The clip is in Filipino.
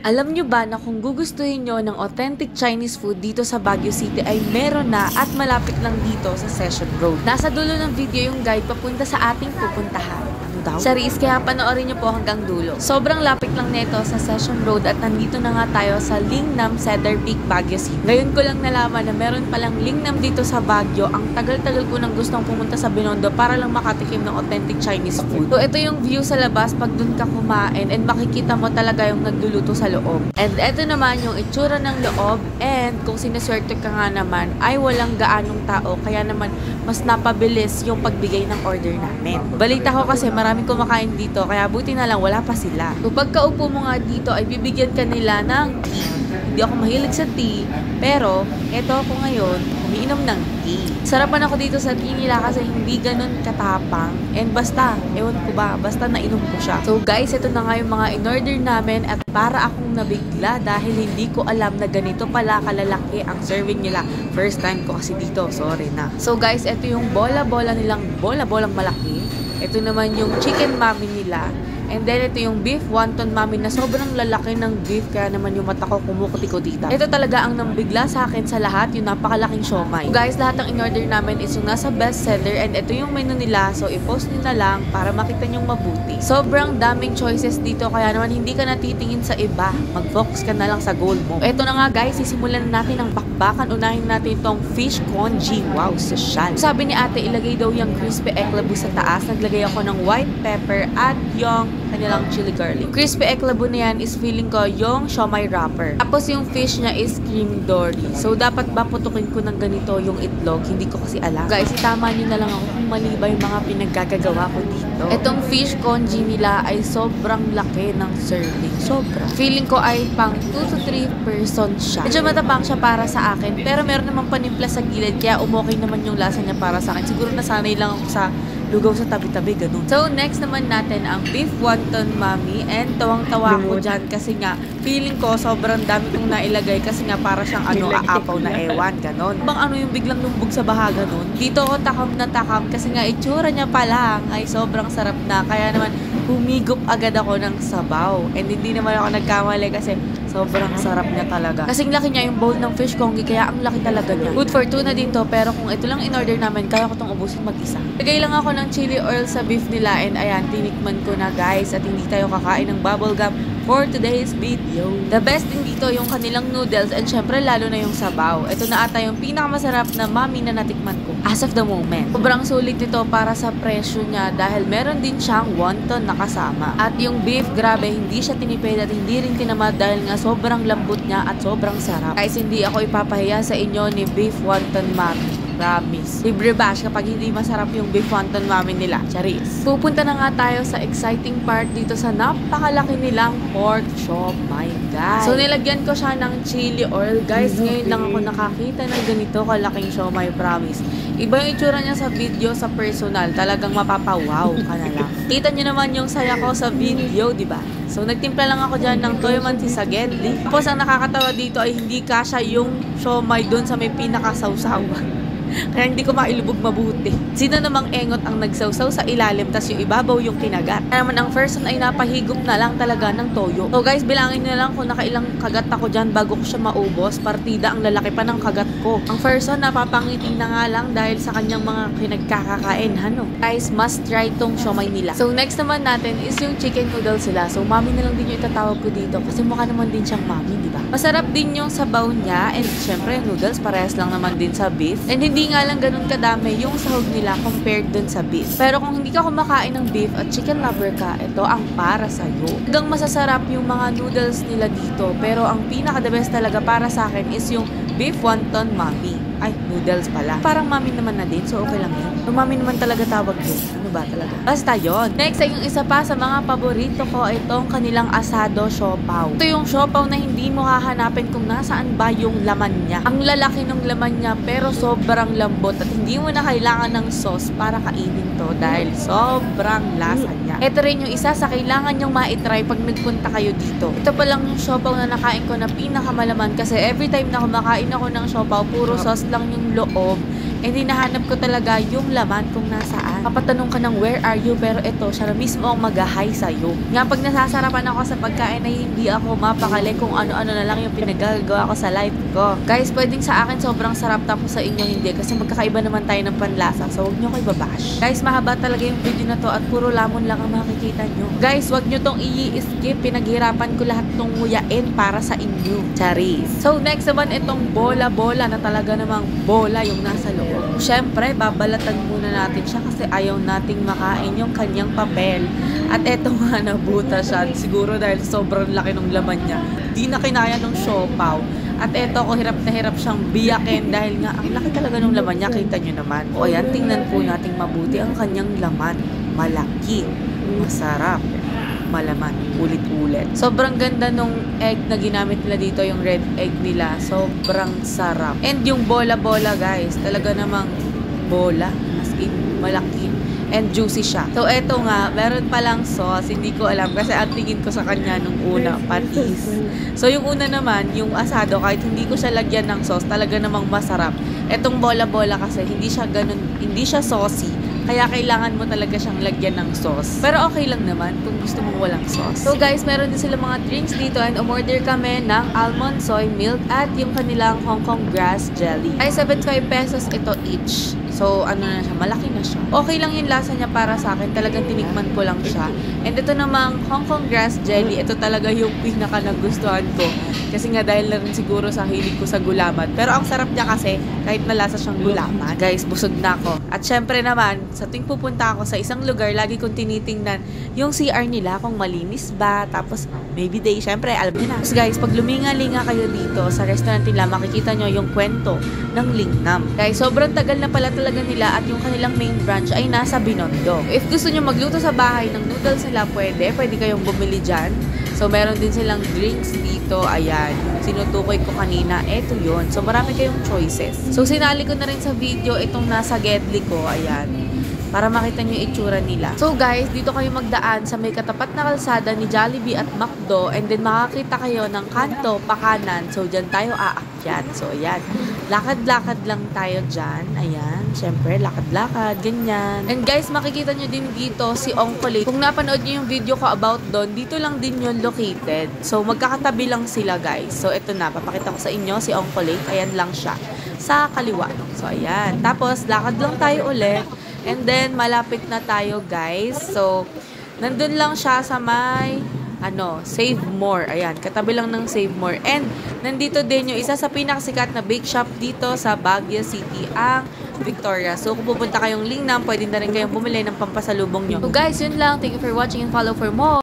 Alam nyo ba na kung gugustuhin nyo ng authentic Chinese food dito sa Baguio City ay meron na at malapit lang dito sa Session Road. Nasa dulo ng video yung guide papunta sa ating pupuntahan. Charis, kaya panoorin nyo po hanggang dulo. Sobrang lapit lang nito sa Session Road at nandito na nga tayo sa Lingnam Cedar Peak, Baguio City. Ngayon ko lang nalaman na meron palang Lingnam dito sa Baguio. Ang tagal-tagal ko nang gustong pumunta sa Binondo para lang makatikim ng authentic Chinese food. So ito yung view sa labas pag dun ka kumain and makikita mo talaga yung nagluluto sa loob. And ito naman yung itsura ng loob and kung sineswerte ka nga naman ay walang gaanong tao kaya naman mas napabilis yung pagbigay ng order namin. Balita ko kasi maraming kumakain dito kaya buti na lang wala pa sila. So pagkaupo mo nga dito ay bibigyan ka nila ng tea. Hindi ako mahilig sa tea pero eto ako ngayon umiinom ng tea. Sarapan ako dito sa tea nila kasi hindi ganun katapang and basta, ewan ko ba, basta nainom ko siya. So guys, ito na nga yung mga in-order namin at para akong nabigla dahil hindi ko alam na ganito pala kalalaki ang serving nila. First time ko kasi dito, sorry na. So guys, ito yung bola-bola nilang, bola-bolang malaki. Ito naman yung chicken mami nila. And then, ito yung beef wonton mami na sobrang lalaki ng beef. Kaya naman yung mata ko kumukuti-kutita. Ito talaga ang nambigla sa akin sa lahat. Yung napakalaking siomai. So guys, lahat ng in-order namin is yung nasa bestseller. And ito yung menu nila. So, i-post nyo na lang para makita nyong mabuti. Sobrang daming choices dito. Kaya naman hindi ka natitingin sa iba. Mag-focus ka na lang sa goal mo. Ito na nga guys, sisimulan natin ang bakbakan. Unahin natin itong fish congee. Wow, social. Sabi ni ate, ilagay daw yung crispy eclabu sa taas. Naglagay ako ng white pepper at yung kanilang chili garlic. Crispy eclabu na yan is feeling ko yung siomai wrapper. Tapos yung fish niya is cream dory. So dapat ba putukin ko ng ganito yung itlog? Hindi ko kasi alam. Guys, itama nyo na lang ako kung mali ba yung mga pinaggagawa ko dito. Itong fish congee nila ay sobrang laki ng serving. Sobra. Feeling ko ay pang 2 to 3 person siya. Medyo matapang siya para sa akin. Pero meron naman panimpla sa gilid kaya umokay naman yung lasa niya para sa akin. Siguro nasanay lang ako sa lugaw sa tabi-tabi, ganun. So, next naman natin ang beef wonton mami. And tawang-tawa ko dyan kasi nga, feeling ko sobrang dami kong nailagay kasi nga para siyang aapaw na ewan, ganun. Bang yung biglang lumbog sa baha, ganun. Dito ako takam na takam kasi nga itsura niya pa lang ay sobrang sarap na. Kaya naman, humigop agad ako ng sabaw. And hindi naman ako nagkamali kasi sobrang sarap niya talaga. Kasing laki niya yung bowl ng fish congee kaya ang laki talaga niya. Good for 2 na din to pero kung ito lang in-order namin, kaya ko itong ubusin mag-isa. Lagay lang ako ng chili oil sa beef nila and ayan, tinikman ko na guys at hindi tayo kakain ng bubble gum for today's video. The best din dito yung kanilang noodles and syempre lalo na yung sabaw. Ito na ata yung pinakamasarap na mami na natikman ko as of the moment. Sobrang sulit nito para sa presyo niya dahil meron din siyang wonton na kasama. At yung beef, grabe, hindi siya tinipid at hindi rin tinamad dahil nga sobrang lambot niya at sobrang sarap. Guys, hindi ako ipapahiya sa inyo ni beef wonton mami. Promise. Libre bash kapag hindi masarap yung beef wonton mami nila. Charis. Pupunta na nga tayo sa exciting part dito sa napakalaki nilang pork siomai, guys. So, nilagyan ko siya ng chili oil. Guys, ngayon lang ako nakakita ng ganito kalaking siomai, promise. Iba yung itsura niya sa video, sa personal. Talagang mapapawaw ka na lang. Kita niyo naman yung saya ko sa video, di ba? So, nagtimpla lang ako dyan ng toyo mansi sa gedli. Tapos, ang nakakatawa dito ay hindi kasya yung siomai doon sa may pinakasawsawan. Kaya hindi ko mailubog mabuti. Sino namang engot ang nagsawsaw sa ilalim tas yung ibabaw yung kinagat. Kaya naman ang first one ay napahigop na lang talaga ng toyo. So guys, bilangin nyo lang kung nakailang kagat ako dyan bago ko siya maubos. Partida ang lalaki pa ng kagat ko. Ang first one napapangiti na nga lang dahil sa kanyang mga pinagkakakain. Ano? Guys, must try tong siomai nila. So next naman natin is yung chicken noodles sila. So mami na lang din yung itatawag ko dito kasi mukha naman din siyang mami, di ba? Masarap din yung sabaw niya and syempre noodles parehas lang naman din sa beef. And hindi nga lang ganun kadami yung sahog nila compared dun sa beef. Pero kung hindi ka kumakain ng beef at chicken lover ka, ito ang para sa'yo. Hanggang masasarap yung mga noodles nila dito. Pero ang pinaka-the best talaga para sa akin is yung beef wonton mami. Ay, noodles pala. Parang mami naman na din, so okay lang yun. So, mami naman talaga tawag yun. Ano ba talaga? Basta yun. Next ay yung isa pa sa mga paborito ko, itong kanilang asado siopaw. Ito yung siopaw na hindi mo hahanapin kung nasaan ba yung laman niya. Ang lalaki ng laman niya, pero sobrang lambot at hindi mo na kailangan ng sauce para kainin to dahil sobrang lasa niya. Ito rin yung isa sa kailangan nyong maitry pag nagpunta kayo dito. Ito pa lang yung siopaw na nakain ko na pinakamalaman kasi every time na kumakain ako ng siopaw, puro sauce lang yung loob. And hinahanap ko talaga yung laman kung nasaan. Papatanong ka ng where are you, pero ito, siya na mismo ang mag-hi sa'yo. Nga pag nasasarapan ako sa pagkain ay hindi ako mapakali kung ano-ano na lang yung pinagagawa ko sa life ko. Guys, pwedeng sa akin sobrang sarap tapos sa inyo hindi kasi magkakaiba naman tayo ng panlasa. So huwag nyo ko ibabash. Guys, mahaba talaga yung video na to at puro lamon lang ang makikita nyo. Guys, huwag nyo tong i-skip. Pinaghirapan ko lahat tong nguyain para sa inyo. Charis. So next naman itong bola-bola na talaga namang bola yung nasa loob. Syempre, babalatan muna natin siya kasi ayaw nating makain yung kanyang papel. At eto nga, nabuta siya. Siguro dahil sobrang laki ng laman niya. Di na kinaya ng siopaw. At eto ko, hirap na hirap siyang biyakin dahil nga ang laki talaga ng laman niya. Kita nyo naman. O ayan, tingnan po nating mabuti ang kanyang laman. Malaki. Masarap. Malaman. Ulit-ulit. Sobrang ganda nung egg na ginamit nila dito, yung red egg nila. Sobrang sarap. And yung bola-bola, guys, talaga namang bola. As in, malaki. And juicy siya. So, eto nga, meron palang sauce. Hindi ko alam kasi ang tingin ko sa kanya nung una, patis. So, yung una naman, yung asado, kahit hindi ko siya lagyan ng sauce, talaga namang masarap. Etong bola-bola kasi, hindi siya ganun, hindi siya saucy. Kaya kailangan mo talaga siyang lagyan ng sauce. Pero okay lang naman kung gusto mo walang sauce. So guys, meron din sila mga drinks dito and umorder kami ng almond soy milk at yung kanilang Hong Kong grass jelly. Ay 75 pesos ito each. So ano na siya, malaki na siya. Okay lang yung lasa niya para sa akin. Talagang tinikman ko lang siya. And ito namang Hong Kong grass jelly. Ito talaga yung pinaka nagustuhan ko. Kasi nga dahil na rin siguro sa hilig ko sa gulaman. Pero ang sarap niya kasi kahit malasa siyang gulaman. Guys, busog na ako. At syempre naman, sa tuwing pupunta ako sa isang lugar, lagi kong tinitingnan yung CR nila kung malinis ba. Tapos maybe day, syempre alam niyo na. Tapos guys, pag luminga-linga kayo dito sa restaurant nila, makikita nyo yung kwento ng Lingnam. Guys, sobrang tagal na pala talaga nila at yung kanilang main branch ay nasa Binondo. If gusto nyo magluto sa bahay ng noodles nila, pwede kayong bumili dyan. So, meron din silang drinks dito. Ayan. Sinutukoy ko kanina. Eto yun. So, marami kayong choices. So, sinali ko na rin sa video itong nasa Gedli ko. Ayan. Para makita nyo yung itsura nila. So, guys, dito kayo magdaan sa may katapat na kalsada ni Jollibee at McDo. And then, makakita kayo ng kanto, pakanan. So, dyan tayo aakyat. So, ayan. Lakad-lakad lang tayo dyan. Ayan. Siyempre, lakad-lakad. Ganyan. And guys, makikita nyo din dito si Ongkolate. Kung napanood nyo yung video ko about doon, dito lang din yun located. So, magkakatabi lang sila, guys. So, ito na. Papakita ko sa inyo si Ongkolate. Ayan lang siya. Sa kaliwa. So, ayan. Tapos, lakad lang tayo ulit. And then, malapit na tayo, guys. So, nandun lang siya sa may Save More. Ayan, katabi lang ng Save More. And, nandito din yung isa sa pinakasikat na bake shop dito sa Baguio City, ang Victoria. So, kung pupunta kayong Lingnam, pwede na rin kayong bumili ng pampasalubong nyo. So, guys, yun lang. Thank you for watching and follow for more.